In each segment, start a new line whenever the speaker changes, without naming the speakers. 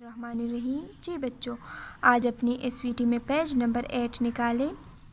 बिस्मिल्लाहिर्रहमानिर्रहीम। जी बच्चों, आज अपनी एसवीटी में पेज नंबर 8 निकालें।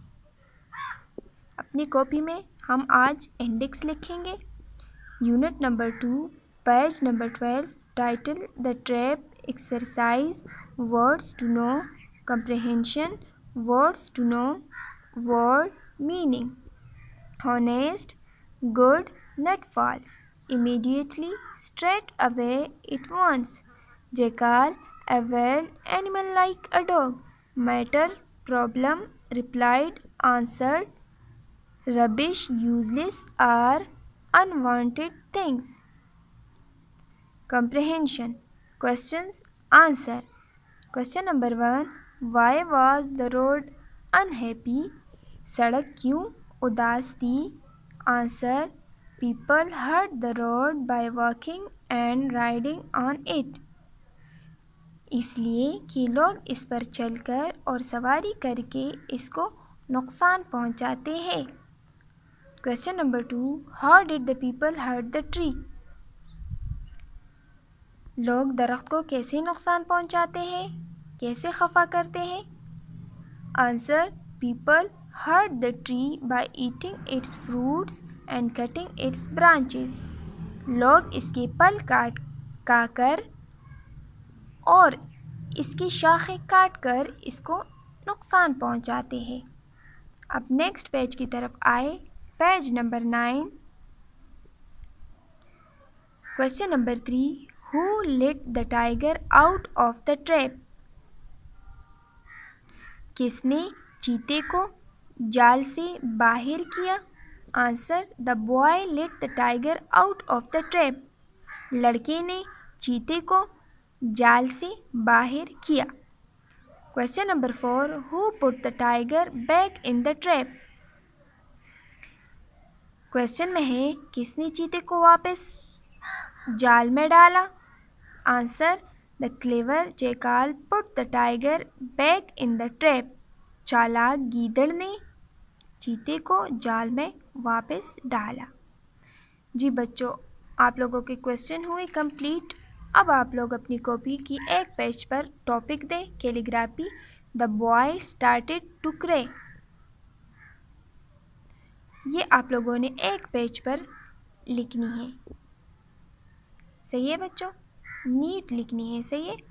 अपनी कॉपी में हम आज इंडेक्स लिखेंगे। Unit number 2, page number 12, title the trap, exercise, words to know, comprehension, words to know, word meaning, honest, good, not false, immediately, straight away, at once, jackal, a wild animal like a dog, matter, problem, replied, answered, rubbish, useless, or unwanted things. Comprehension, questions, answer. Question number 1, why was the road unhappy? सड़क क्यों उदास थी? Answer, people hurt the road by walking and riding on it. इसलिए कि लोग इस पर चलकर और सवारी करके इसको नुकसान पहुंचाते हैं। Question number 2, how did the people hurt the tree? लोग दरख्त को कैसे नुकसान पहुंचाते हैं, कैसे खफा करते हैं? Answer, people hurt the tree by eating its fruits and cutting its branches. लोग इसके फल काटकर और इसकी शाखें काटकर इसको नुकसान पहुंचाते हैं। अब नेक्स्ट पेज की तरफ आए, page number 9, question number 3, who let the tiger out of the trap? किसने चीते को जाल से बाहर किया? Answer, the boy let the tiger out of the trap. लड़के ने चीते को जाल से बाहर किया। Question number 4, who put the tiger back in the trap? Question में है, किसने चीते को वापस जाल में डाला? Answer, the clever jackal put the tiger back in the trap. चालाक गीदड़ ने चीते को जाल में वापस डाला। जी बच्चों, आप लोगों के क्वेश्चन हुए कंप्लीट। अब आप लोग अपनी कॉपी की एक पेज पर टॉपिक दें, calligraphy, the boy started to cry. ये आप लोगों ने एक पेज पर लिखनी है। सही है बच्चों, नीट लिखनी है। सही है।